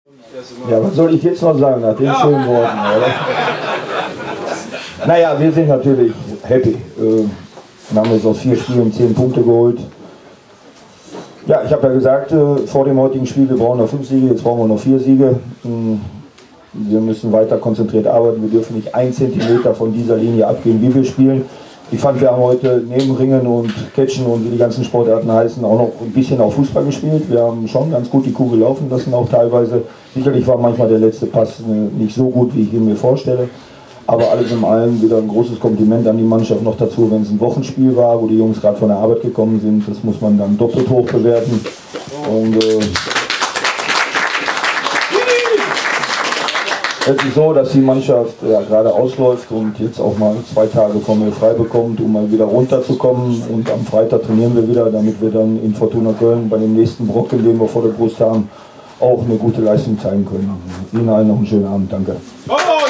Ja, was soll ich jetzt noch sagen nach den schönen Worten, oder? Naja, wir sind natürlich happy. Wir haben jetzt aus 4 Spielen 10 Punkte geholt. Ja, ich habe ja gesagt, vor dem heutigen Spiel, wir brauchen noch 5 Siege, jetzt brauchen wir noch 4 Siege. Wir müssen weiter konzentriert arbeiten, wir dürfen nicht 1 Zentimeter von dieser Linie abgehen, wie wir spielen. Ich fand, wir haben heute neben Ringen und Catchen und wie die ganzen Sportarten heißen, auch noch ein bisschen auf Fußball gespielt. Wir haben schon ganz gut die Kugel laufen lassen, auch teilweise. Sicherlich war manchmal der letzte Pass nicht so gut, wie ich ihn mir vorstelle. Aber alles in allem wieder ein großes Kompliment an die Mannschaft noch dazu, wenn es ein Wochenspiel war, wo die Jungs gerade von der Arbeit gekommen sind. Das muss man dann doppelt hoch bewerten. Und es ist so, dass die Mannschaft ja, gerade ausläuft und jetzt auch mal 2 Tage von mir frei bekommt, um mal wieder runterzukommen. Und am Freitag trainieren wir wieder, damit wir dann in Fortuna Köln bei dem nächsten Brocken, den wir vor der Brust haben, auch eine gute Leistung zeigen können. Ihnen allen noch einen schönen Abend. Danke.